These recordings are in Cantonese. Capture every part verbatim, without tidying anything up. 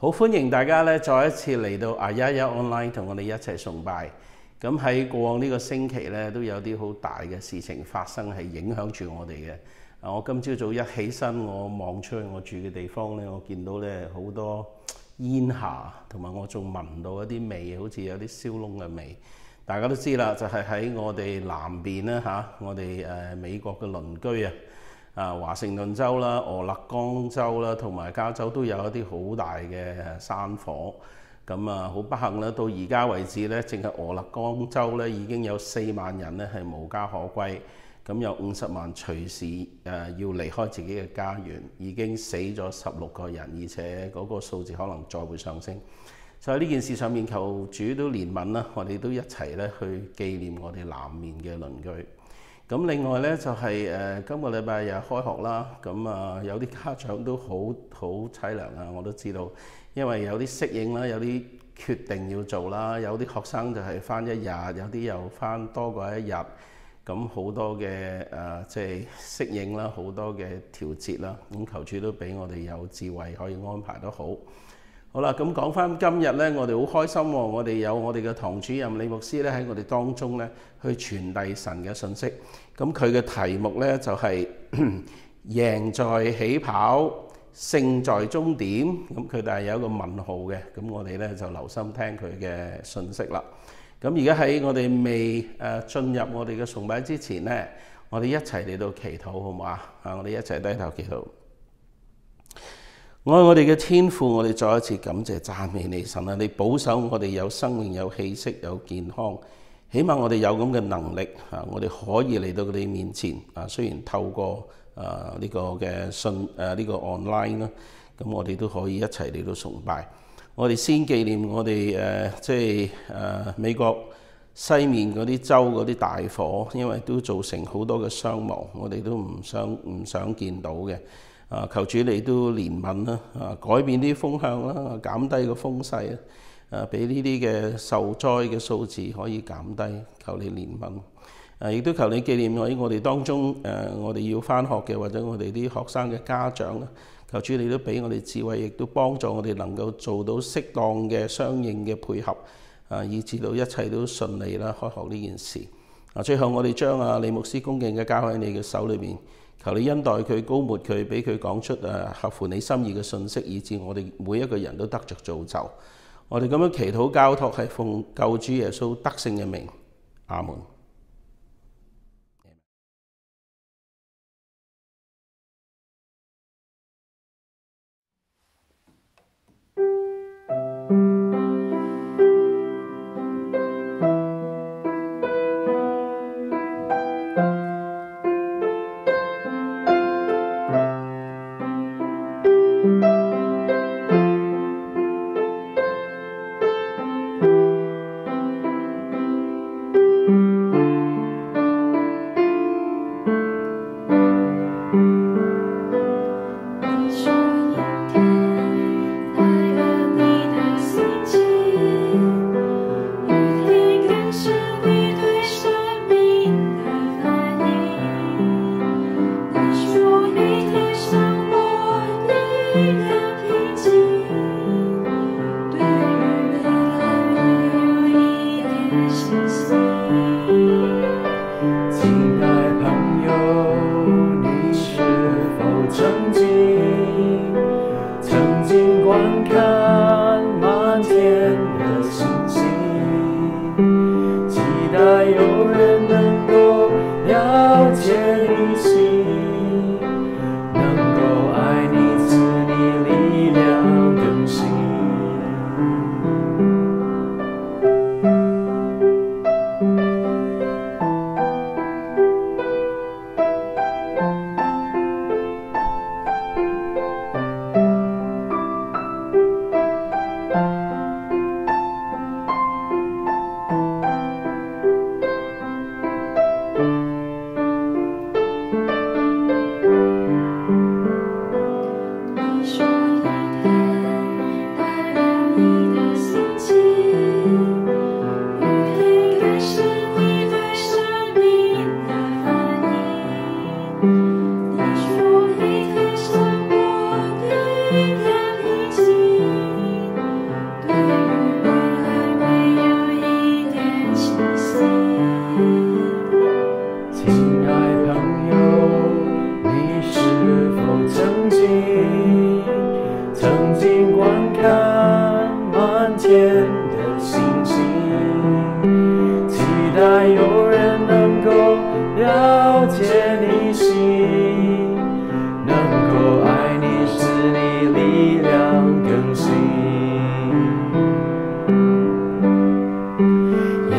好歡迎大家咧，再一次嚟到阿一一 online 同我哋一齊崇拜。咁喺過往呢個星期咧，都有啲好大嘅事情發生，係影響住我哋嘅。啊，我今朝早一起身，我望出去我住嘅地方咧，我見到咧好多煙霞，同埋我仲聞到一啲味，好似有啲燒燶嘅味。大家都知啦，就係、是、喺我哋南邊咧嚇，我哋誒美國嘅鄰居啊。啊，華盛頓州啦、俄勒岡州啦，同埋加州都有一啲好大嘅山火。咁啊，好不幸啦，到而家為止咧，淨係俄勒岡州咧已經有四萬人咧係無家可歸。咁有五十萬隨時誒要離開自己嘅家園，已經死咗十六個人，而且嗰個數字可能再會上升。就喺呢件事上面，求主都憐憫啦，我哋都一齊咧去紀念我哋南面嘅鄰居。咁另外咧就係、是、誒、呃、今個禮拜又開學啦，咁啊有啲家長都好好凄涼啊，我都知道，因為有啲適應啦，有啲決定要做啦，有啲學生就係返一日，有啲又返多過一日，咁好多嘅誒即係適應啦，好多嘅調節啦，咁求主都俾我哋有智慧可以安排得好。好啦，咁講翻今日咧，我哋好開心喎！我哋有我哋嘅堂主任李牧師咧喺我哋當中咧，去傳遞神嘅信息。咁佢嘅題目咧就係、是、贏在起跑，勝在終點。咁佢但係有一個問號嘅，咁我哋咧就留心聽佢嘅信息啦。咁而家喺我哋未誒進入我哋嘅崇拜之前咧，我哋一齊嚟到祈禱，好唔好啊？啊，我哋一齊低頭祈禱。愛我哋嘅天父，我哋再一次感謝讚美你神啊！你保守我哋有生命、有氣息、有健康，起碼我哋有咁嘅能力啊！我哋可以嚟到你面前啊！雖然透過啊呢個嘅信誒呢個 online 啦，咁我哋都可以一齊嚟到崇拜。我哋先紀念我哋誒即係誒美國西面嗰啲州嗰啲大火，因為都造成好多嘅傷亡，我哋都唔想唔想見到嘅。啊！求主你都憐憫啦，啊改變啲風向啦，減低個風勢啊，啊俾呢啲嘅受災嘅數字可以減低，求你憐憫。啊！亦都求你紀念喺我哋當中，誒、啊、我哋要返學嘅或者我哋啲學生嘅家長啦，求主你都俾我哋智慧，亦都幫助我哋能夠做到適當嘅相應嘅配合，啊以至到一切都順利啦，開學呢件事。啊！最後我哋將啊李牧師恭敬嘅交喺你嘅手裏邊。求你恩待佢，高抹佢，俾佢講出誒合乎你心意嘅信息，以致我哋每一個人都得着造就。我哋咁樣祈禱交託，係奉救主耶穌得勝嘅名，阿門。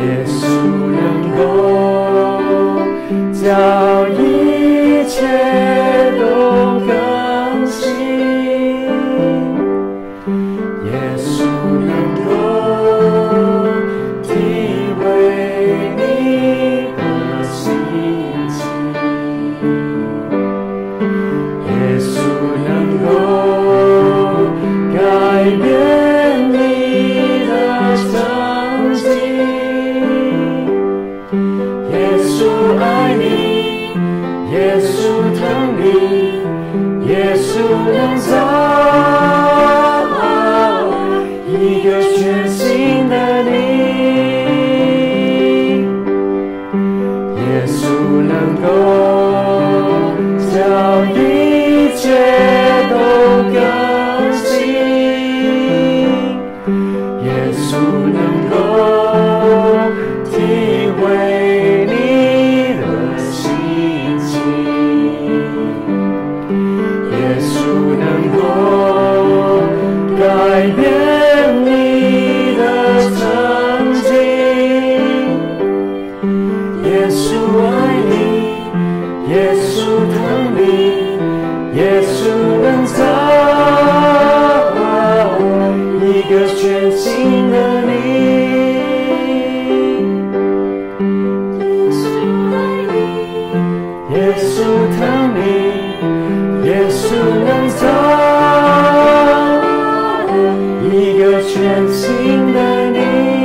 耶稣能够叫一切都更新，耶稣能够体会你的心情，耶稣能够改变你的曾经，耶稣爱你，耶稣疼你，耶稣能造一个全新的你，耶稣能够叫一切都更新，耶稣能够体会你的心情，耶稣能够改变你的曾经，耶稣爱你，耶稣疼你，耶稣能造一个全新的你，耶稣爱你，耶稣疼你，耶稣能造一个全新的你。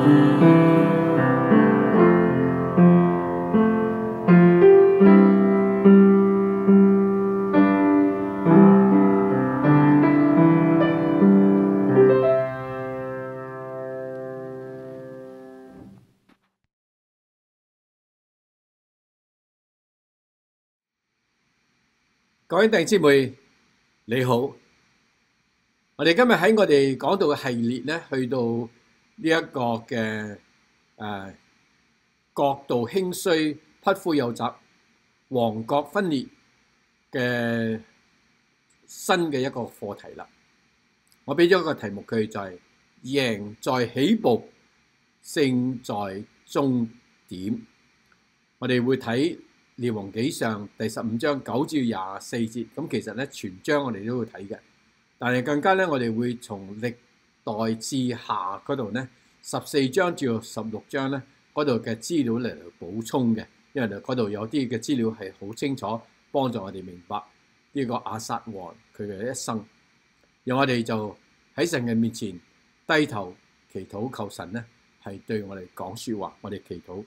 各位弟兄姊妹，你好！我哋今日喺我哋講道嘅系列咧，去到呢一個嘅誒國道興衰、匹夫有責、王國分裂嘅新嘅一個課題啦。我俾咗一個題目佢就係、是、贏在起步，勝在終點。我哋會睇列王紀上第十五章九至廿四節，咁其實咧全章我哋都會睇嘅，但係更加咧我哋會從歷代志下嗰度咧十四章至到十六章咧嗰度嘅資料嚟補充嘅，因為嗰度有啲嘅資料係好清楚，幫助我哋明白呢個亞撒王佢嘅一生，讓我哋就喺神嘅面前低頭祈禱，求神咧係對我哋講說話，我哋祈禱。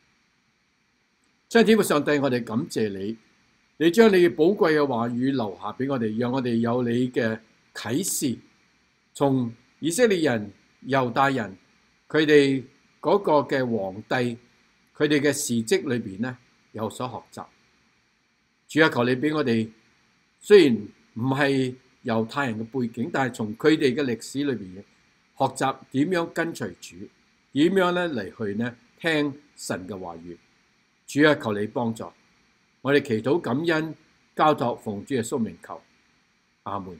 親天父上帝，我哋感謝你，你將你嘅寶貴嘅話語留下俾我哋，讓我哋有你嘅啟示，從以色列人、猶大人佢哋嗰個嘅皇帝，佢哋嘅事蹟裏邊咧有所學習。主啊，求你俾我哋，雖然唔係猶太人嘅背景，但係從佢哋嘅歷史裏邊學習點樣跟隨主，點樣咧嚟去咧聽神嘅話語。主啊，求你幫助我哋，祈禱感恩，交託奉主耶穌名求，阿門。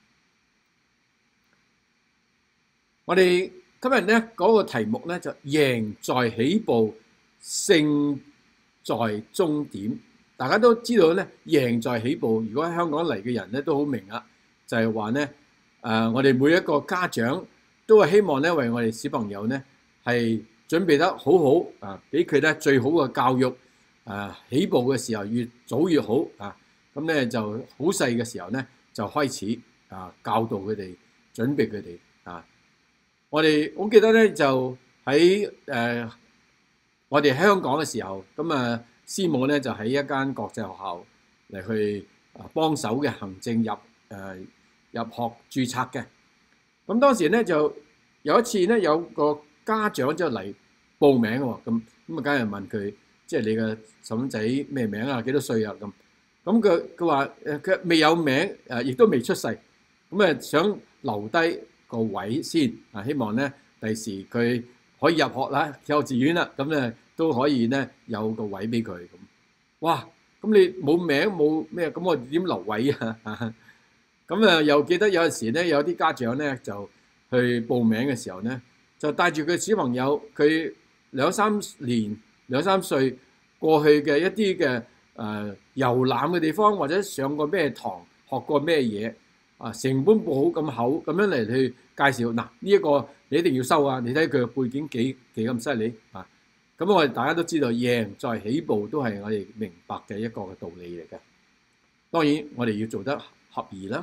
我哋今日咧嗰個題目咧就贏在起步，勝在終點。大家都知道咧，贏在起步。如果喺香港嚟嘅人咧都好明啦，就係話咧誒，我哋每一個家長都係希望咧為我哋小朋友咧係準備得好好啊，俾佢咧最好嘅教育啊！起步嘅時候越早越好啊！咁咧就好細嘅時候咧就開始啊教導佢哋，準備佢哋啊！我哋好記得咧就喺誒、呃、我哋喺香港嘅時候，咁啊師母咧就喺一間國際學校嚟去啊幫手嘅行政入誒、呃、入學註冊嘅。咁當時咧就有一次咧有個家長就嚟報名喎，咁咁啊，梗係問佢，即係你嘅細蚊仔咩名啊？幾多歲啊？咁咁佢佢話誒佢未有名誒，亦都未出世，咁啊想留低個位先啊，希望咧第時佢可以入學啦，幼稚園啦，咁咧都可以咧有個位俾佢咁。哇！咁你冇名冇咩，咁我點留位啊？咁啊又記得有陣時咧，有啲家長咧就去報名嘅時候咧，就帶住佢小朋友，佢兩三年、兩三歲過去嘅一啲嘅誒遊覽嘅地方，或者上過咩堂、學過咩嘢啊，成本簿好咁厚，咁樣嚟去介紹。嗱，呢一個你一定要收啊！你睇佢嘅背景幾幾咁犀利啊！咁我哋大家都知道，贏在起步都係我哋明白嘅一個嘅道理嚟嘅。當然，我哋要做得合宜啦。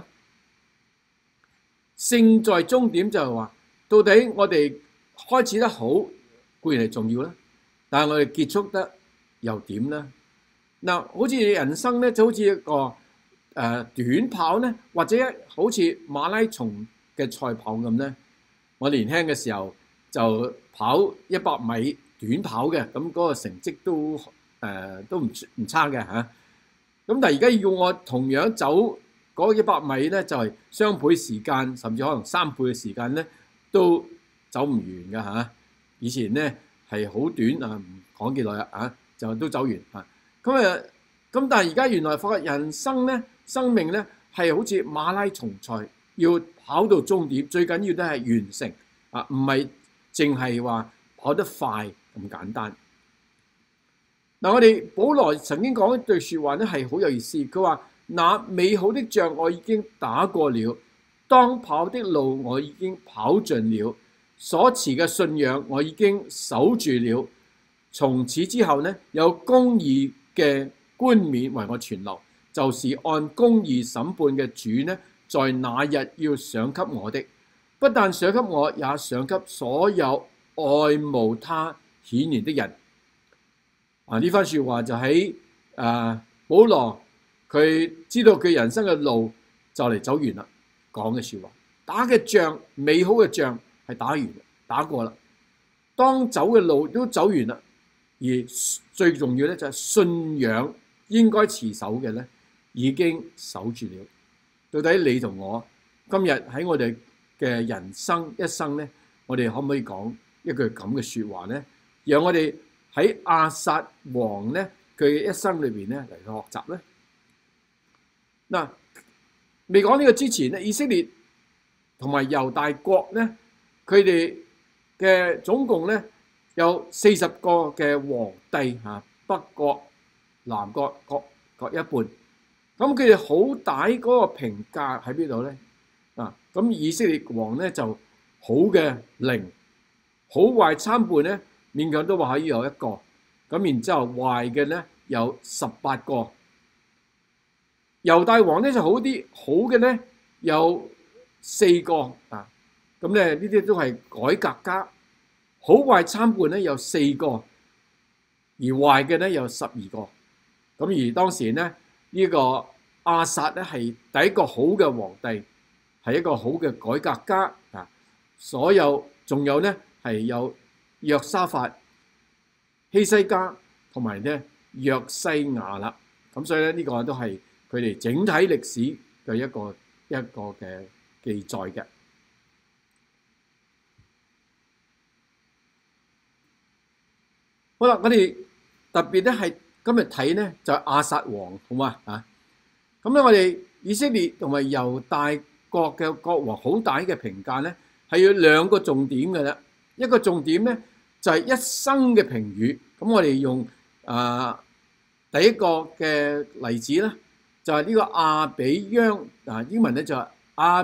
勝在終點就係話，到底我哋開始得好固然係重要啦，但係我哋結束得又點咧？嗱，好似人生咧，就好似一個誒、呃、短跑咧，或者好似馬拉松嘅賽跑咁咧。我年輕嘅時候就跑一百米短跑嘅，咁嗰個成績都誒、呃、都唔唔差嘅嚇。咁但係而家要我同樣走嗰一百米咧，就係、是、雙倍時間，甚至可能三倍嘅時間咧，都走唔完㗎嚇。以前咧係好短啊，唔講幾耐啦啊，就都走完啊。咁啊，咁但係而家原來發覺人生咧，生命咧係好似馬拉松賽，要跑到終點，最緊要都係完成啊，唔係淨係話跑得快咁簡單。嗱，我哋保羅曾經講一句説話咧，係好有意思。佢話：那美好的仗我已經打過了，當跑的路我已經跑盡了，所持嘅信仰我已經守住了。從此之後呢，有公義嘅冠冕為我存留，就是按公義審判嘅主呢，在那日要賞給我的。不但賞給我，也賞給所有愛慕他顯現的人。啊！呢番説話就喺啊保羅佢知道佢人生嘅路就嚟走完啦，講嘅説話。打嘅仗，美好嘅仗係打完，打過啦。當走嘅路都走完啦，而最重要咧就係信仰應該持守嘅咧，已經守住了。到底你同我今日喺我哋嘅人生一生咧，我哋可唔可以講一句咁嘅説話咧？讓我哋喺亞撒王咧佢嘅一生裏邊咧嚟去學習咧。嗱，未講呢個之前咧，以色列同埋猶大國咧，佢哋嘅總共咧有四十個嘅皇帝嚇，北國、南國各各一半。咁佢哋好大嗰個評價喺邊度咧？啊，咁以色列王咧就好嘅零，好壞參半咧，勉強都話可以有一個。咁然之後壞嘅咧有十八個。猶大王咧就好啲，好嘅咧有四個啊。咁咧呢啲都係改革家，好壞參半咧有四個，而壞嘅咧有十二個。咁而當時咧呢、這個亞撒咧係第一個好嘅皇帝，係一個好嘅改革家啊。所有仲有咧係有約沙法、希西家同埋咧約西亞啦。咁所以咧呢、這個都係佢哋整體歷史嘅一個一個嘅記載嘅。好啦，我哋特別咧係今日睇咧就係亞撒王，好嘛啊？咁咧我哋以色列同埋猶大國嘅國王好大嘅評價咧，係要兩個重點嘅啦。一個重點咧就係一生嘅評語。咁我哋用啊、呃、第一個嘅例子咧，就係、是、呢個亞比央啊，英文咧就係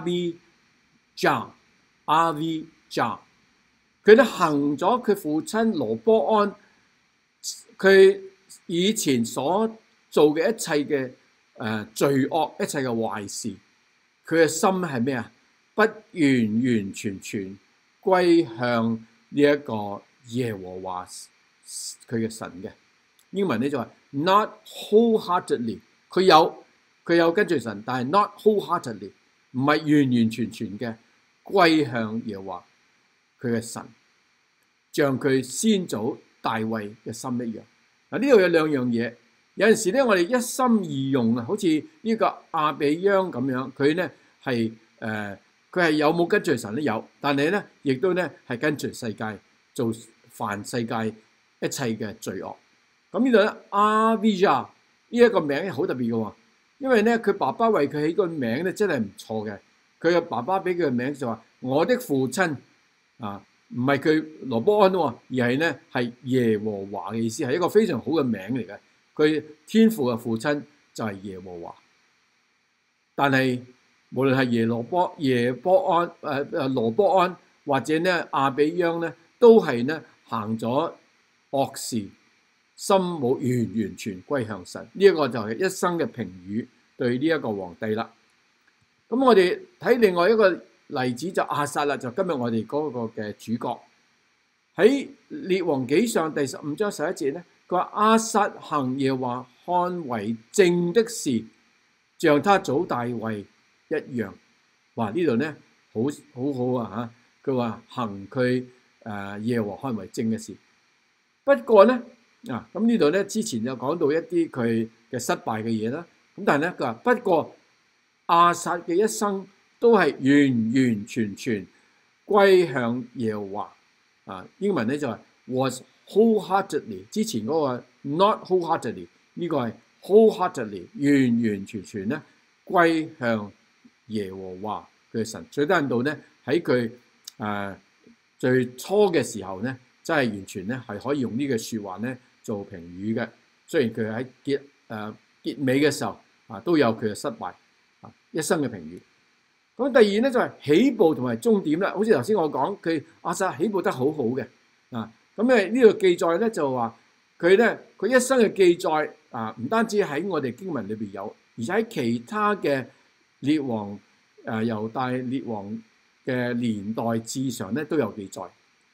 Abijah，R V Jah。佢咧行咗佢父親羅波安佢以前所做嘅一切嘅誒、呃、罪惡，一切嘅壞事，佢嘅心係咩啊？不完完全全歸向呢一個耶和華佢嘅神嘅。英文咧就話 not wholeheartedly， 佢有佢有跟住神，但係 not wholeheartedly， 唔係完完全全嘅歸向耶和華佢嘅神，像佢先祖大衛嘅心一樣。嗱，呢度有兩樣嘢，有陣時咧我哋一心二用啊，好似呢個亞比央咁樣，佢咧係誒佢係有冇跟隨神都有，但係咧亦都咧係跟隨世界做犯世界一切嘅罪惡。咁呢度咧Abijah呢一個名好特別嘅喎，因為咧佢爸爸為佢起個名咧真係唔錯嘅。佢嘅爸爸俾佢嘅名就話我的父親啊。唔係佢羅波安喎，而係咧係耶和華嘅意思，係一個非常好嘅名嚟嘅。佢天父嘅父親就係耶和華，但係無論係耶羅波、耶波安、誒誒羅波安或者咧亞比央咧，都係咧行咗惡事，心冇完完全歸向神。呢、這、一個就係一生嘅評語對呢一個皇帝啦。咁我哋睇另外一個例子就亞撒啦，就今日我哋嗰個嘅主角喺列王紀上第十五章十一節咧，佢話亞撒行耶和華看為正的事，像他祖大衛一樣。哇！呢度咧好好好啊嚇，佢話行佢誒耶和華看為正嘅事。不過咧啊，咁呢度咧之前就講到一啲佢嘅失敗嘅嘢啦。咁但係咧佢話不過亞撒嘅一生都係完完全全歸向耶和華啊！英文咧就係 was wholeheartedly， 之前嗰個 not wholeheartedly， 呢個係 wholeheartedly， 完完全全咧歸向耶和華佢嘅神。最低限度咧喺佢誒最初嘅時候咧，真係完全咧係可以用呢句説話咧做評語嘅。雖然佢喺結誒、呃、結尾嘅時候啊都有佢嘅失敗啊，一生嘅評語。咁第二咧就係起步同埋終點啦，好似頭先我講佢亞撒起步得好好嘅啊，咁誒呢度記載咧就話佢咧佢一生嘅記載啊，唔單止喺我哋經文裏邊有，而且喺其他嘅列王誒猶大列王嘅年代志上咧都有記載。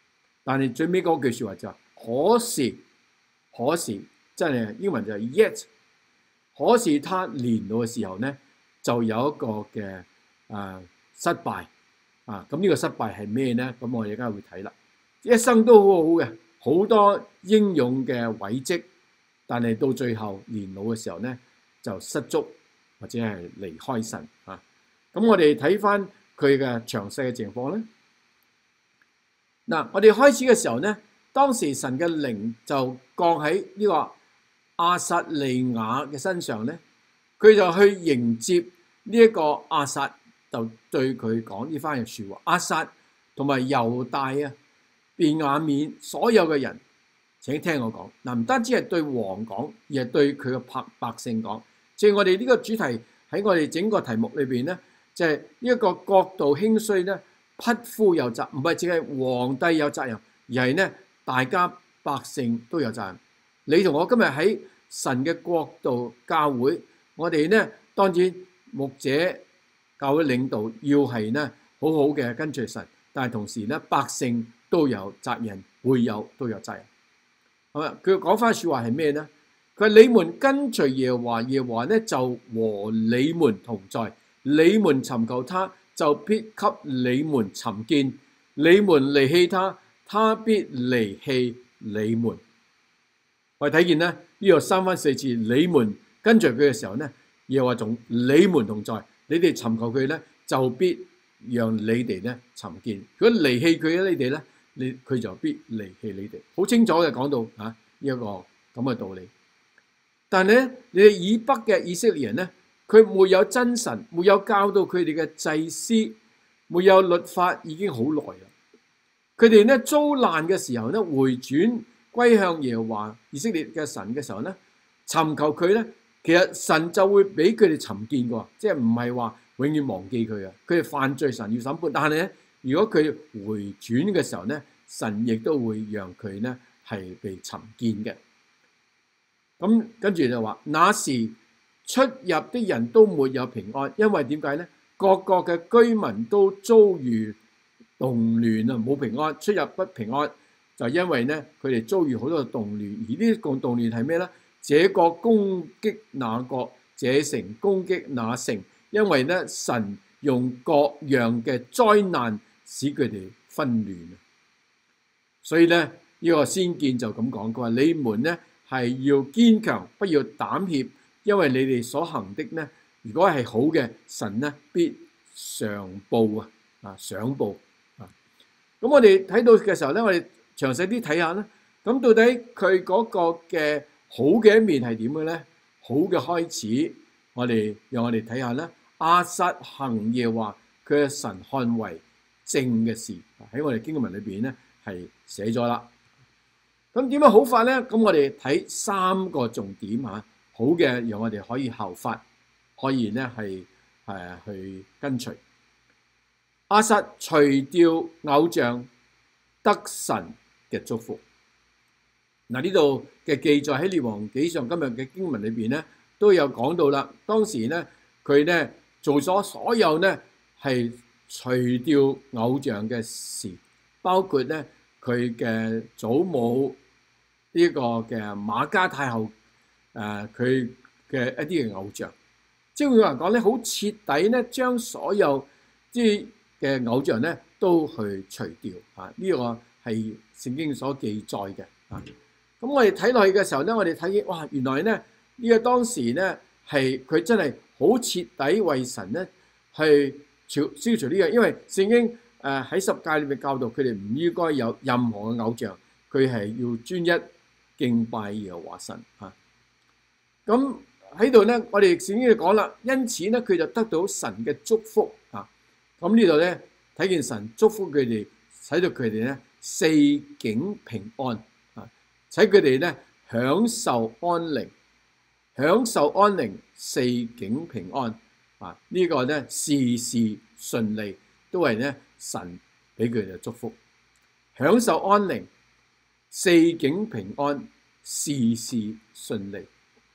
但係最尾嗰句説話就係、可是可是真係英文就係 yet， 可是他年老嘅時候咧，就有一個嘅誒、呃、失敗啊！咁呢個失敗係咩咧？咁我哋而家會睇啦。一生都好好嘅，好多英勇嘅偉績，但係到最後年老嘅時候咧，就失足或者係離開神啊！咁我哋睇翻佢嘅詳細嘅情況咧。嗱，我哋開始嘅時候咧，當時神嘅靈就降喺呢個亞撒利雅嘅身上咧，佢就去迎接呢一個亞撒，就對佢講呢番嘅説話。亞撒同埋猶大啊、便雅憫所有嘅人，請聽我講。嗱，唔單止係對王講，而係對佢嘅百百姓講。正如我哋呢個主題喺我哋整個題目裏邊咧，就係呢一個國度興衰咧，匹夫有責，唔係淨係皇帝有責任，而係咧大家百姓都有責任。你同我今日喺神嘅國度教會，我哋咧當然牧者、教會領導要係咧好好嘅跟隨神，但係同時咧百姓都有責任，會有都有責任。好啦，佢講翻説話係咩咧？佢話你們跟隨耶和華，耶和華咧就和你們同在，你們尋求他，就必給你們尋見；你們離棄他，他必離棄你們。我哋睇見咧呢度三番四次，你們跟隨佢嘅時候咧，耶和華同你們同在，你哋尋求佢咧，就必讓你哋咧尋見。如果離棄佢咧，你哋咧，你佢就必離棄你哋。好清楚嘅講到嚇呢一個咁嘅道理。但係咧，你哋以北嘅以色列人咧，佢沒有真神，沒有教導佢哋嘅祭司，沒有律法，已經好耐啦。佢哋咧遭難嘅時候咧，回轉歸向耶和華以色列嘅神嘅時候咧，尋求佢咧，其實神就會俾佢哋尋見過，即係唔係話永遠忘記佢啊。佢哋犯罪，神要審判，但係咧，如果佢回轉嘅時候咧，神亦都會讓佢咧係被尋見嘅。咁跟住就話，那時出入的人都沒有平安，因為點解咧？各國嘅居民都遭遇動亂啊，冇平安，出入不平安，就因為咧佢哋遭遇好多嘅動亂。而呢個動亂係咩咧？這國攻擊那國，這城攻擊那城，因為咧神用各樣嘅災難使佢哋紛亂啊。所以咧呢個先見就咁講，佢話你們咧係要堅強，不要膽怯，因為你哋所行的呢，如果係好嘅，神呢必常報啊，啊賞報啊。咁我哋睇到嘅時候咧，我哋詳細啲睇下啦。咁到底佢嗰個嘅好嘅一面係點嘅咧？好嘅開始，我哋讓我哋睇下啦。亞撒行耶和華佢嘅神看為正嘅事，喺我哋經文裏邊咧係寫咗啦。咁點樣好法咧？咁我哋睇三個重點嚇，好嘅讓我哋可以效法，可以咧係誒去跟隨。亞撒除掉偶像，得神嘅祝福。嗱，呢度嘅記載喺列王紀上今日嘅經文裏邊咧都有講到啦。當時咧佢咧做咗所有咧係除掉偶像嘅事，包括咧佢嘅祖母呢個嘅瑪迦太后誒佢嘅一啲嘅偶像，即係話講咧好徹底咧將所有啲嘅偶像咧都去除掉啊！呢、這個係聖經所記載嘅啊。咁我哋睇落去嘅時候咧，我哋睇見哇，原來咧呢、這個當時咧係佢真係好徹底為神咧去消消除呢樣，因為聖經誒喺、呃、十誡裏面教導佢哋唔應該有任何嘅偶像，佢係要專一敬拜耶和華神啊。咁喺度咧，我哋聖經就講啦，因此咧佢就得到神嘅祝福啊。咁呢度咧睇見神祝福佢哋，使到佢哋咧四境平安。使佢哋咧享受安寧，享受安寧，四境平安啊！這個、呢個咧事事順利，都係咧神俾佢哋祝福。享受安寧，四境平安，事事順利。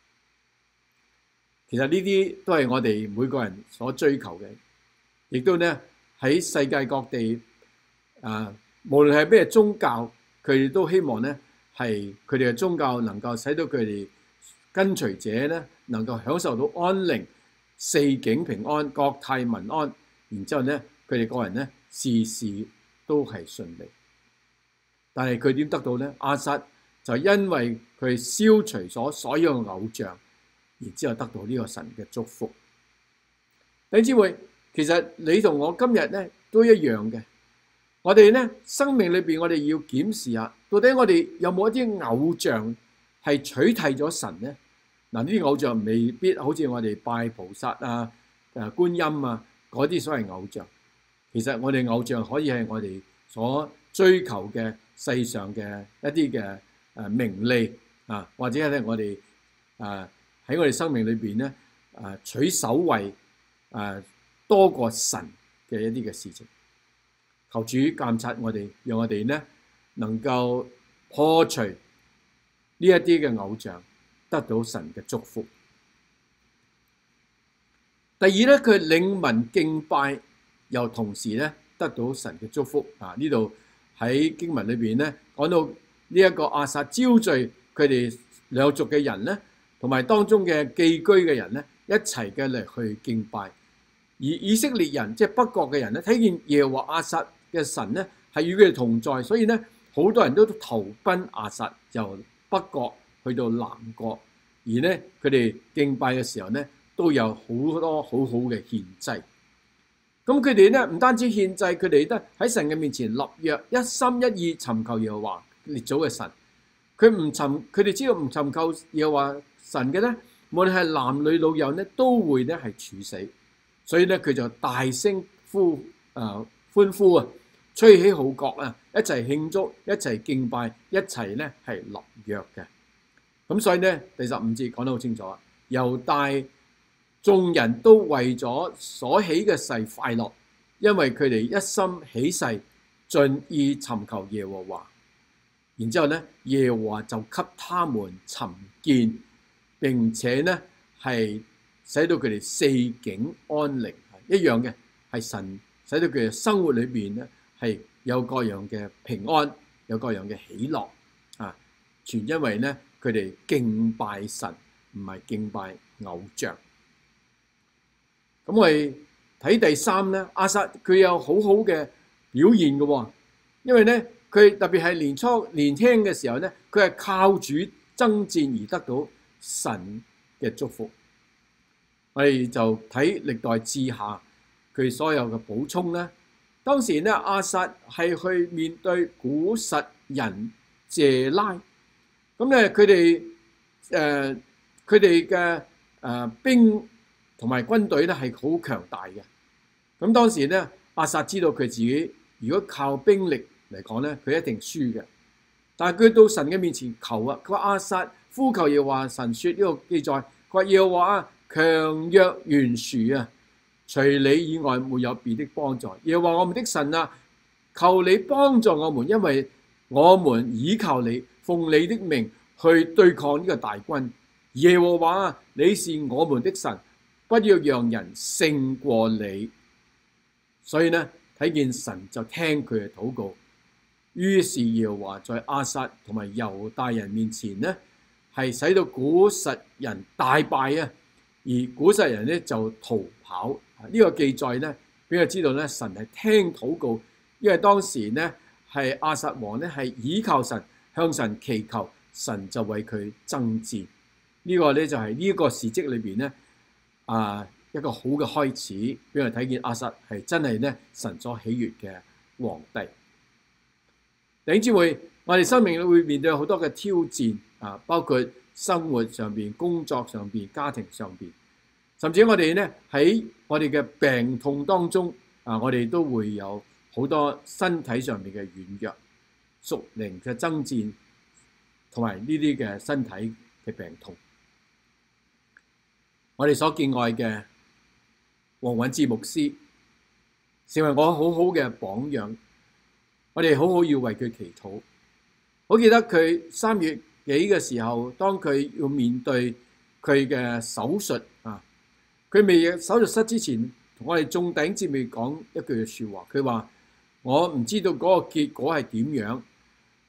其實呢啲都係我哋每個人所追求嘅，亦都咧喺世界各地啊，無論係咩宗教。 佢哋都希望咧係佢哋嘅宗教能夠使到佢哋跟隨者咧能夠享受到安寧、四境平安、國泰民安，然之後咧佢哋個人咧事事都係順利。但係佢點得到咧？亞撒就因為佢消除咗所有嘅偶像，然之後得到呢個神嘅祝福。弟兄姊妹，其實你同我今日咧都一樣嘅。我哋咧生命裏邊，我哋要檢視下，到底我哋有冇一啲偶像係取替咗神咧？嗱，呢啲偶像未必好似我哋拜菩薩啊、誒觀音啊嗰啲所謂偶像。其實我哋偶像可以係我哋所追求嘅世上嘅一啲嘅誒名利啊，或者係我哋誒喺我哋生命裏邊咧誒取首位誒多過神嘅一啲嘅事情。求主監察我哋，讓我哋咧能夠破除呢一啲嘅偶像，得到神嘅祝福。第二咧，佢領民敬拜，又同時咧得到神嘅祝福。啊，呢度喺經文裏邊咧講到呢一個亞撒招聚佢哋兩族嘅人咧，同埋當中嘅寄居嘅人咧，一齊嘅嚟去敬拜。而以色列人即係北國嘅人咧，睇見耶和華亞撒嘅神咧係與佢哋同在，所以咧好多人都投奔亞撒，由北國去到南國，而咧佢哋敬拜嘅時候咧都有好多好好嘅獻祭。咁佢哋咧唔單止獻祭，佢哋都喺神嘅面前立約，一心一意尋求耶和華列祖嘅神。佢唔尋，佢哋知道唔尋求耶和華神嘅咧，無論係男女老幼咧，都會咧係處死。所以咧佢就大聲呼誒、呃、歡呼啊！吹起號角啊！一齊慶祝，一齊敬拜，一齊咧係立約嘅。咁所以咧第十五節講得好清楚啊！猶大眾人都為咗所起嘅誓快樂，因為佢哋一心起誓，盡意尋求耶和華。然之後咧，耶和華就給他們尋見，並且咧係使到佢哋四境安寧，一樣嘅係神使到佢哋生活裏邊咧。係有各樣嘅平安，有各樣嘅喜樂啊！全因為咧，佢哋敬拜神，唔係敬拜偶像。咁我哋睇第三咧，亞撒佢有好好嘅表現嘅喎，因為咧佢特別係年初年輕嘅時候咧，佢係靠主爭戰而得到神嘅祝福。我哋就睇歷代志下佢所有嘅補充咧。當時咧，亞撒係去面對古實人謝拉，咁咧佢哋誒佢哋嘅誒兵同埋軍隊咧係好強大嘅。咁當時咧，亞撒知道佢自己如果靠兵力嚟講咧，佢一定輸嘅。但係佢到神嘅面前求啊，佢話亞撒呼求耶和華神說呢個記載，佢話耶和華強若懸殊啊！除你以外沒有別的幫助。耶和華我們的神啊，求你幫助我們，因為我們倚靠你，奉你的名去對抗呢個大軍。耶和華啊，你是我們的神，不要讓人勝過你。所以呢，睇見神就聽佢嘅禱告。於是耶和華在亞撒同埋猶大人面前呢，係使到古實人大敗啊，而古實人呢就逃跑。呢個記載咧，俾佢知道咧，神係聽禱告，因為當時咧係亞撒王咧係倚靠神，向神祈求，神就為佢爭戰。呢個咧就係呢個事蹟裏邊咧啊一個好嘅開始，俾佢睇見亞撒係真係咧神所喜悅嘅皇帝。弟兄姊妹，我哋生命會面對好多嘅挑戰啊，包括生活上邊、工作上邊、家庭上邊。甚至我哋咧喺我哋嘅病痛當中啊，我哋都會有好多身體上面嘅軟弱、屬靈嘅爭戰，同埋呢啲嘅身體嘅病痛。我哋所敬愛嘅黃允志牧師，成為我好好嘅榜樣。我哋好好要為佢祈禱。我記得佢三月幾嘅時候，當佢要面對佢嘅手術啊。佢未入手術室之前，同我哋眾弟兄姊妹講一句嘅説話。佢話：我唔知道嗰個結果係點樣，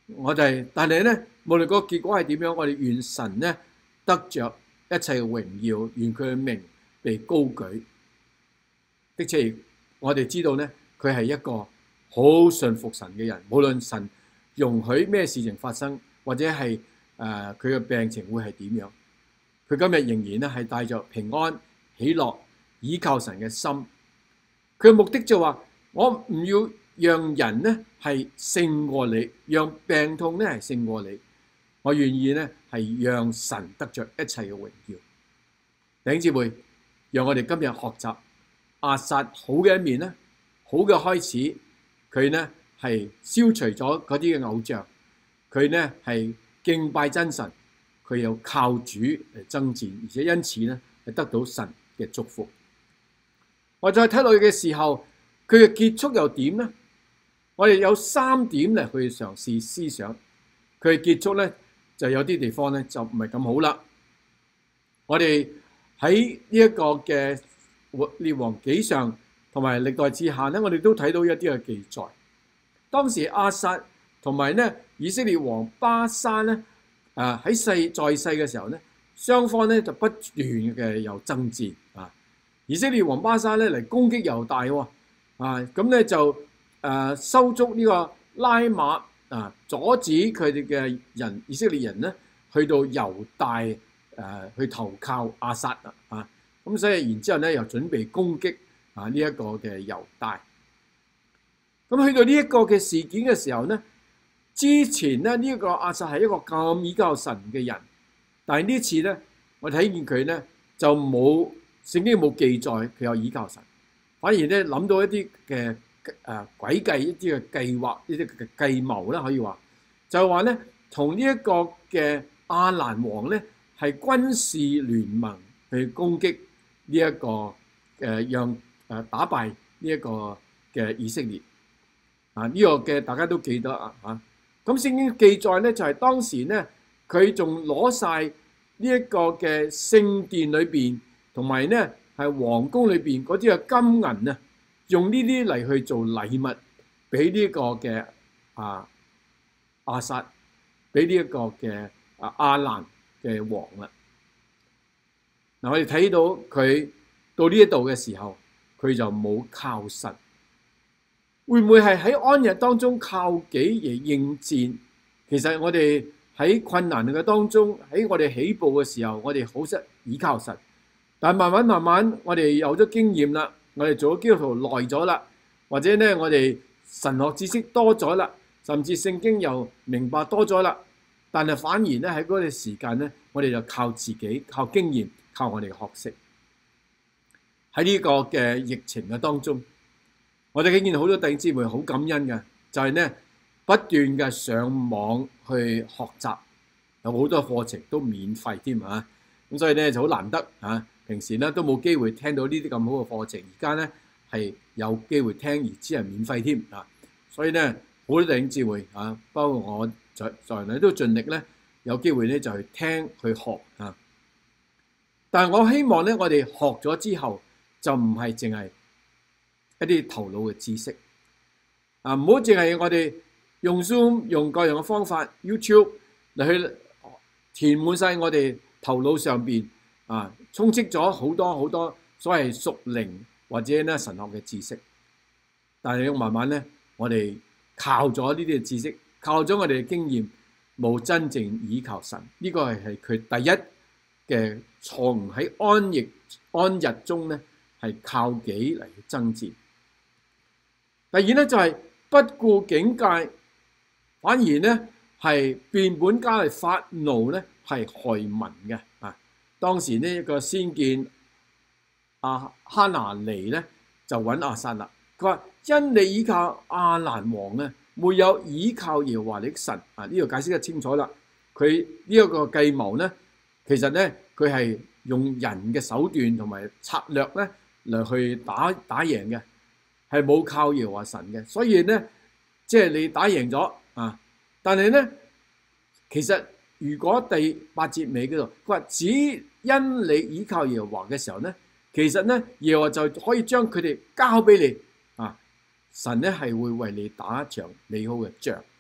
我哋但係咧，無論個結果係點樣，我哋願神咧得着一切嘅榮耀，願佢嘅名被高舉。的確，我哋知道咧，佢係一個好信服神嘅人，無論神容許咩事情發生，或者係誒佢嘅病情會係點樣，佢今日仍然咧係帶着平安、喜樂、倚靠神嘅心。佢嘅目的就話：我唔要讓人咧係勝過你，讓病痛咧係勝過你。我願意咧係讓神得着一切嘅榮耀。弟兄姊妹，讓我哋今日學習亞撒好嘅一面咧，好嘅開始，佢咧係消除咗嗰啲嘅偶像，佢咧係敬拜真神，佢又靠主嚟爭戰，而且因此咧係得到神嘅祝福。我再睇落去嘅時候，佢嘅結束又點呢？我哋有三點嚟去嘗試思想。佢嘅結束咧，就有啲地方咧就唔係咁好啦。我哋喺呢一個嘅列王紀上同埋歷代志下咧，我哋都睇到一啲嘅記載。當時亞撒同埋咧以色列王巴珊咧，啊喺世在世嘅時候咧，雙方咧就不斷嘅有爭戰啊。以色列王巴珊咧嚟攻擊猶大喎，啊咁咧就誒、啊、收足呢個拉馬啊，阻止佢哋嘅人以色列人咧去到猶大誒、啊、去投靠亞撒啊，咁所以然之後咧又準備攻擊啊呢一、這個嘅猶大。咁去到呢一個嘅事件嘅時候咧，之前咧呢一、這個亞撒係一個咁倚靠神嘅人，但係呢次咧我睇見佢咧就冇。聖經冇記載佢有倚靠神，反而咧諗到一啲嘅誒詭計、一啲嘅計劃、一啲嘅計謀啦，可以話就係話咧，同呢一個嘅亞蘭王咧係軍事聯盟去攻擊呢、這、一個誒、呃，讓誒打敗呢一個嘅以色列啊！呢、這個嘅大家都記得啊嚇。咁聖經記載咧就係、是、當時咧佢仲攞晒呢一個嘅聖殿裏邊。同埋咧，係皇宮裏邊嗰啲嘅金銀啊，用呢啲嚟去做禮物，俾呢個嘅啊亞撒，俾呢一個嘅啊亞蘭嘅王啦。嗱，我哋睇到佢到呢一度嘅時候，佢就冇靠神，會唔會係喺安逸當中靠己而應戰？其實我哋喺困難嘅當中，喺我哋起步嘅時候，我哋好識倚靠神。但係慢慢慢慢，我哋有咗經驗啦，我哋做咗基督徒耐咗啦，或者咧我哋神學知識多咗啦，甚至聖經又明白多咗啦。但係反而咧喺嗰個時間咧，我哋就靠自己、靠經驗、靠我哋學識。喺呢個嘅疫情嘅當中，我哋見到好多弟兄姊妹好感恩嘅，就係咧不斷嘅上網去學習，有好多課程都免費添啊！咁所以咧就好難得啊！平時咧都冇機會聽到呢啲咁好嘅課程，而家咧係有機會聽，而只係免費添啊！所以咧好多弟兄姊妹啊，包括我在在內都盡力咧，有機會咧就去聽去學啊！但係我希望咧，我哋學咗之後就唔係淨係一啲頭腦嘅知識啊，唔好淨係我哋用 Zoom 用各樣嘅方法 YouTube 嚟去填滿晒我哋頭腦上邊。啊，充斥咗好多好多所謂屬靈或者咧神學嘅知識，但係慢慢咧，我哋靠咗呢啲嘅知識，靠咗我哋嘅經驗，冇真正倚靠神，呢、這個係係佢第一嘅錯誤。喺安逸安逸中咧，係靠己嚟爭戰。第二咧就係、是、不顧警戒，反而咧係變本加厲發怒咧，係害民嘅啊！當時呢一個先見阿哈拿尼咧就揾亞撒啦，佢話因你倚靠亞蘭王咧，沒有倚靠耶和華你的神啊！呢度解釋得清楚啦。佢呢一個計謀咧，其實咧佢係用人嘅手段同埋策略咧嚟去打打贏嘅，係冇靠耶和華神嘅。所以咧，即係你打贏咗啊，但係咧其實。如果第八節尾嗰度，佢話只因你倚靠耶和華嘅時候咧，其實咧耶和華就可以將佢哋交俾你啊！神咧係會為你打一場美好嘅仗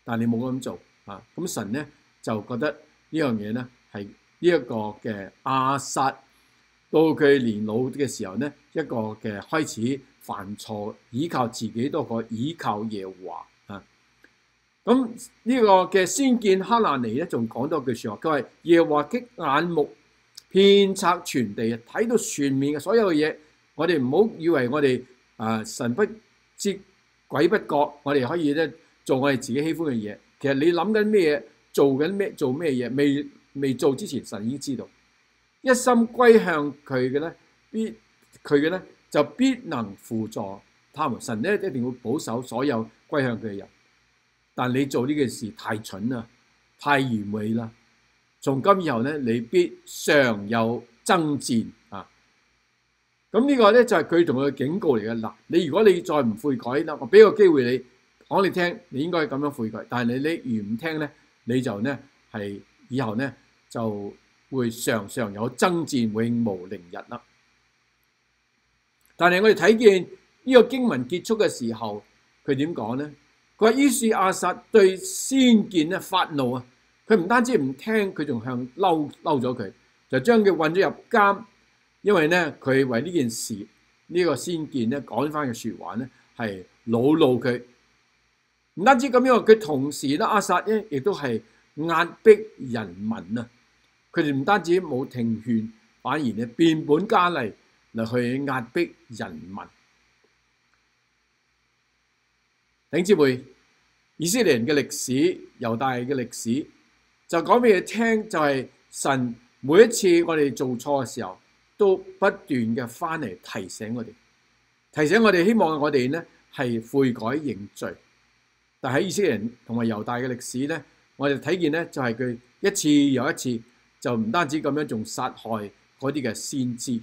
但你冇咁做啊。咁神咧就覺得呢樣嘢咧係呢一個嘅亞撒到佢年老嘅時候咧，一個嘅開始犯錯，倚靠自己多過倚靠耶和華啊。咁呢個嘅先見哈拿尼咧，仲講多句説話，佢話耶和華的眼目遍察全地，睇到全面嘅所有嘅嘢。我哋唔好以為我哋啊神不知鬼不覺，我哋可以咧做我哋自己喜歡嘅嘢。其實你諗緊咩嘢，做緊咩做咩嘢，未未做之前，神已經知道。一心歸向佢嘅咧，必佢嘅咧就必能輔助他們。神咧一定會保守所有歸向佢嘅人。但你做呢件事太蠢啦，太愚昧啦。從今以後咧，你必常有爭戰啊！咁呢個咧就係佢同佢嘅警告嚟嘅。嗱，你如果你再唔悔改啦，我俾個機會你講你聽，你應該咁樣悔改。但係你你如唔聽咧，你就咧係以後咧就會常常有爭戰，永無寧日啦。但係我哋睇見呢個經文結束嘅時候，佢點講咧？佢話於是亞撒對先見咧發怒啊！佢唔單止唔聽，佢仲向嬲嬲咗佢，就將佢運咗入監。因為咧，佢為呢件事呢、這個先見咧講翻嘅説話咧，係惱怒佢。唔單止咁樣，佢同時咧亞撒咧亦都係壓迫人民啊！佢哋唔單止冇聽勸，反而咧變本加厲嚟去壓迫人民。弟兄姊妹，以色列人嘅歷史、猶大嘅歷史，就講俾你聽，就係神每一次我哋做錯嘅時候，都不斷嘅翻嚟提醒我哋，提醒我哋，希望我哋咧係悔改認罪。但喺以色列人同埋猶大嘅歷史咧，我哋睇見咧就係佢一次又一次，就唔單止咁樣，仲殺害嗰啲嘅先知。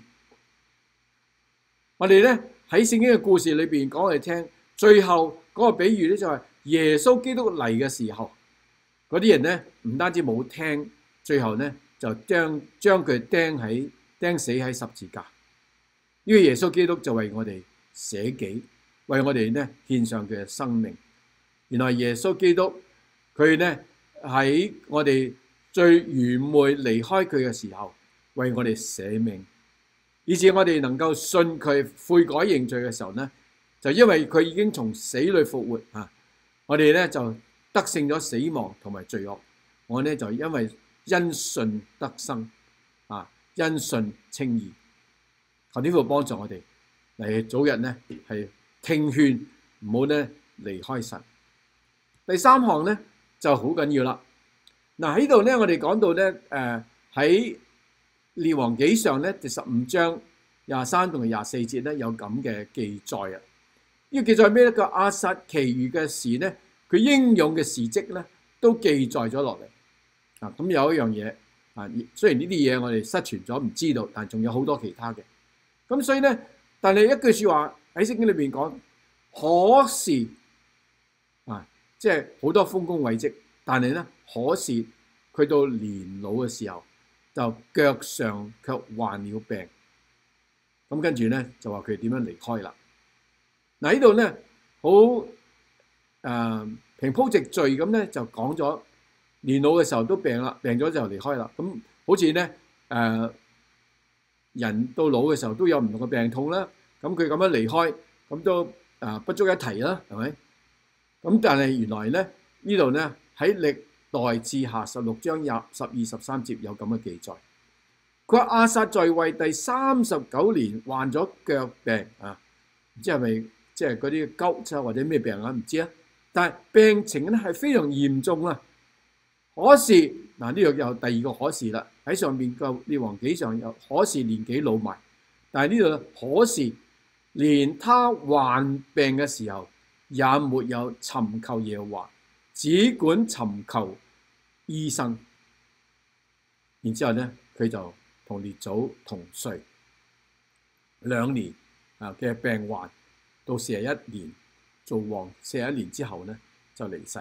我哋咧喺聖經嘅故事裏邊講嚟聽，最後嗰個比喻咧就係耶穌基督嚟嘅時候，嗰啲人咧唔單止冇聽，最後咧就將將佢釘喺釘死喺十字架。呢個耶穌基督就為我哋捨己，為我哋咧獻上佢嘅生命。原來耶穌基督佢咧喺我哋最愚昧離開佢嘅時候，為我哋捨命，以至我哋能夠信佢悔改認罪嘅時候咧，就因為佢已經從死裏復活啊！我哋咧就得勝咗死亡同埋罪惡。我咧就因為因信得生啊，因信稱義。求天父幫助我哋嚟早日咧係聽勸，唔好咧離開神。第三項咧就好緊要啦。嗱喺度咧，我哋講到咧誒喺列王紀上咧第十五章廿三同埋廿四節咧有咁嘅記載啊。呢個記載咩咧？個亞撒其餘嘅事咧，佢英勇嘅事蹟咧，都記載咗落嚟啊。咁有一樣嘢啊，雖然呢啲嘢我哋失傳咗唔知道，但係仲有好多其他嘅。咁所以咧，但係一句説話喺聖經裏邊講，可是啊，即係好多豐功偉績，但係咧，可是佢到年老嘅時候，就腳上卻患了病。咁跟住咧就話佢點樣離開啦。嗱呢度咧好誒平鋪直敍咁咧就講咗年老嘅時候都病啦，病咗就離開啦。咁好似咧誒人到老嘅時候都有唔同嘅病痛啦。咁佢咁樣離開，咁都誒不足一提啦，係咪？咁但係原來咧呢度咧喺歷代志下十六章廿十二十三節有咁嘅記載。佢話亞撒在位第三十九年患咗腳病啊，唔知係咪？即係嗰啲鳩疾或者咩病啊？唔知啊。但係病情咧係非常嚴重啊。可是嗱呢度有第二個可是啦，喺上邊個列王紀上有可是年紀老邁，但係呢度可是連他患病嘅時候也沒有尋求耶和華，只管尋求醫生。然之後咧，佢就同列祖同睡兩年啊嘅病患。到四十一年做王，四十一年之後咧就離世。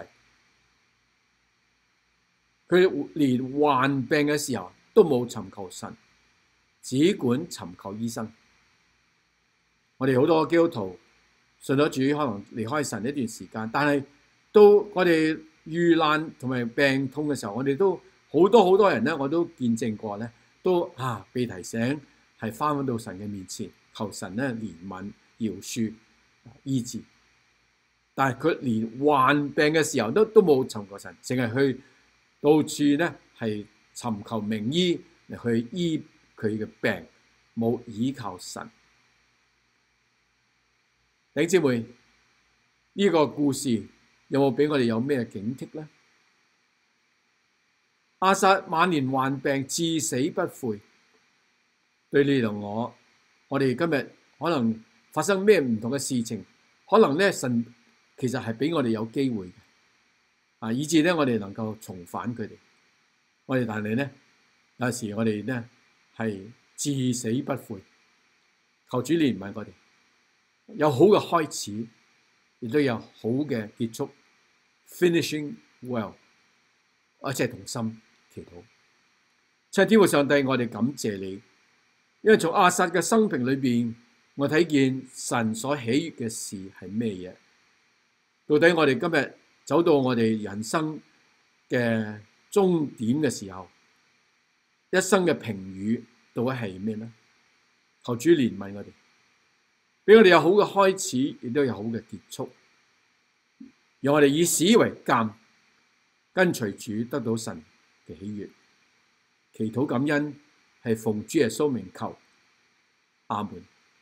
佢連患病嘅時候都冇尋求神，只管尋求醫生。我哋好多基督徒信咗主，可能離開神一段時間，但係到我哋遇難同埋病痛嘅時候，我哋都好多好多人咧，我都見證過咧，都啊被提醒係翻返到神嘅面前，求神咧憐憫、饒恕、醫治。但係佢連患病嘅時候都都冇尋求神，淨係去到處咧係尋求名醫嚟去醫佢嘅病，冇倚靠神。弟兄姊妹，呢、這個故事有冇俾我哋有咩警惕呢？亞撒晚年患病，至死不悔。對你同我，我哋今日可能發生咩唔同嘅事情，可能咧神其實係俾我哋有機會嘅，啊，以致咧我哋能夠重返佢哋。我哋但係咧有時我哋咧係至死不悔，求主憐憫我哋，有好嘅開始，亦都有好嘅結束 ，finishing well。我一齊同心祈禱，親愛天父上帝，我哋感謝你，因為從亞撒嘅生平裏邊，我睇見神所喜悅嘅事係咩嘢？到底我哋今日走到我哋人生嘅終點嘅時候，一生嘅評語到底係咩呢？求主憐憫我哋，俾我哋有好嘅開始，亦都有好嘅結束，讓我哋以史為鑑，跟隨主得到神嘅喜悅。祈禱感恩係奉主耶穌名求，阿門。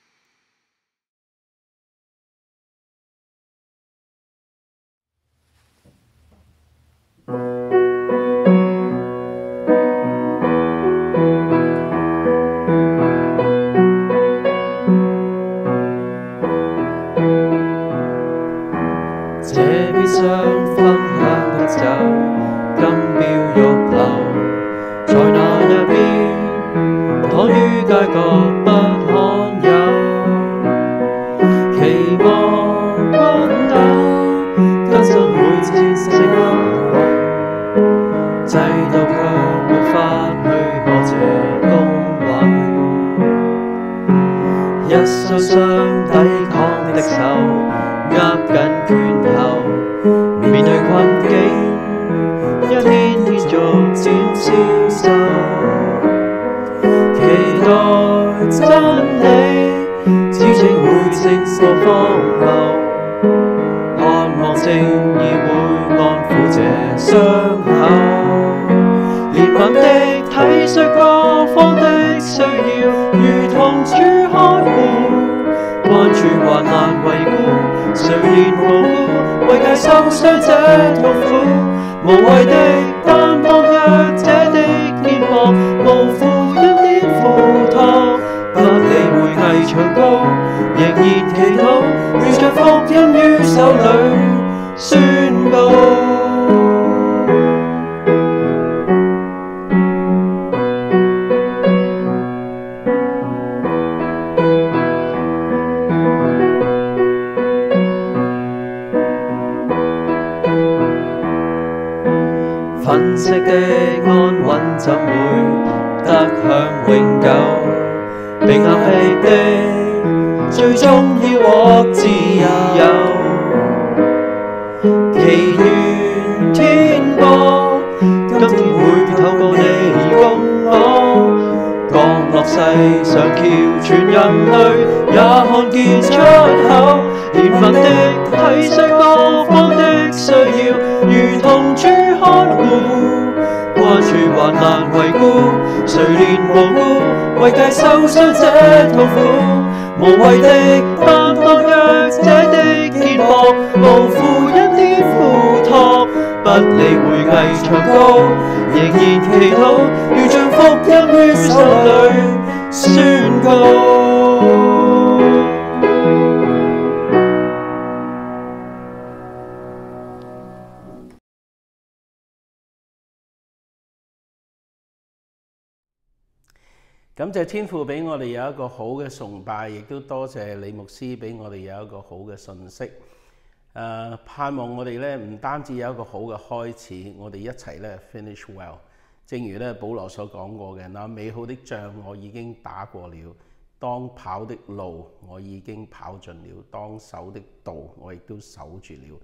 感謝天父俾我哋有一個好嘅崇拜，亦都多謝李牧師俾我哋有一個好嘅信息。誒、呃，盼望我哋咧唔單止有一個好嘅開始，我哋一齊咧 finish well。正如咧保羅所講過嘅，那美好的仗我已經打過了，當跑的路我已經跑盡了，當守的道我亦都守住了。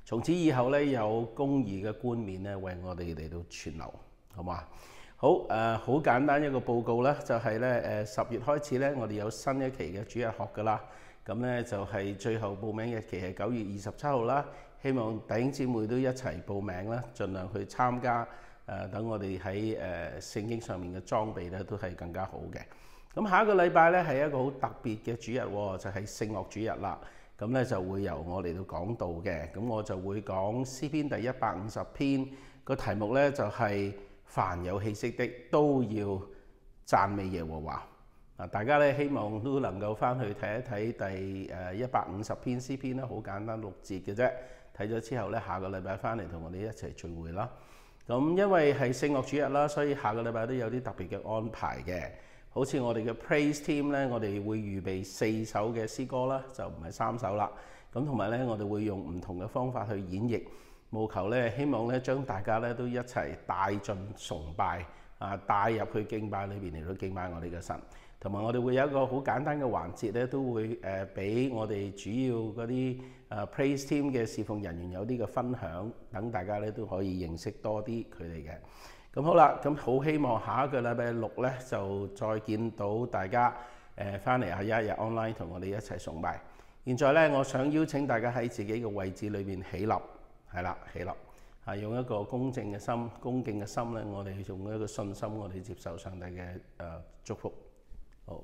從此以後咧，有公義嘅冠冕咧，為我哋嚟到存留，好嘛？好誒，好、呃、簡單一個報告啦，就係咧誒十月開始咧，我哋有新一期嘅主日學噶啦。咁咧就係、是、最後報名日期係九月二十七號啦。希望弟兄姊妹都一齊報名啦，盡量去參加。誒、呃，等我哋喺誒聖經上面嘅裝備咧，都係更加好嘅。咁下一個禮拜咧係一個好特別嘅主日喎，就係聖樂主日啦。咁咧就會由我嚟到講道嘅。咁我就會講詩篇第一百五十篇，個題目咧就係、是、凡有氣息的都要讚美耶和華。嗱，大家咧希望都能夠翻去睇一睇第誒一百五十篇詩篇啦，好簡單六節嘅啫。睇咗之後咧，下個禮拜翻嚟同我哋一齊聚會啦。咁因為係聖樂主日啦，所以下個禮拜都有啲特別嘅安排嘅。好似我哋嘅 Praise Team 咧，我哋會預備四首嘅詩歌啦，就唔係三首啦。咁同埋咧，我哋會用唔同嘅方法去演繹，務求咧希望咧將大家咧都一齊帶進崇拜啊，帶入去敬拜裏邊嚟到敬拜我哋嘅神。同埋我哋會有一個好簡單嘅環節咧，都會誒俾我哋主要嗰啲誒 Praise Team 嘅侍奉人員有啲嘅分享，等大家咧都可以認識多啲佢哋嘅。咁好啦，咁好希望下一個禮拜六咧就再見到大家誒翻嚟啊一日 online 同我哋一齊崇拜。現在咧，我想邀請大家喺自己嘅位置裏邊起立，係啦，起立啊，用一個恭敬嘅心、恭敬嘅心咧，我哋用一個信心，我哋接受上帝嘅誒祝福。好，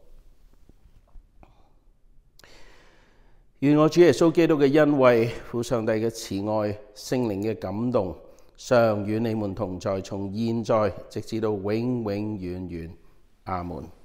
願我主耶穌基督嘅恩惠、父上帝嘅慈愛、聖靈嘅感動，常與你們同在，從現在直至到永永遠遠。阿門。